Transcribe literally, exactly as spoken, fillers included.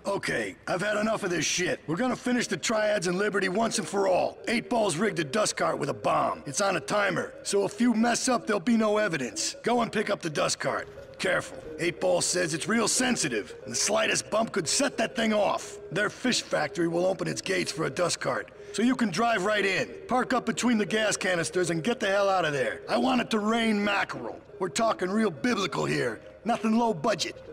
Okay, I've had enough of this shit. We're gonna finish the Triads and Liberty once and for all. Eight Ball's rigged a dust cart with a bomb. It's on a timer, so if you mess up, there'll be no evidence. Go and pick up the dust cart. Careful. Eight Ball says it's real sensitive, and the slightest bump could set that thing off. Their fish factory will open its gates for a dust cart, so you can drive right in. Park up between the gas canisters and get the hell out of there. I want it to rain mackerel. We're talking real biblical here, nothing low budget.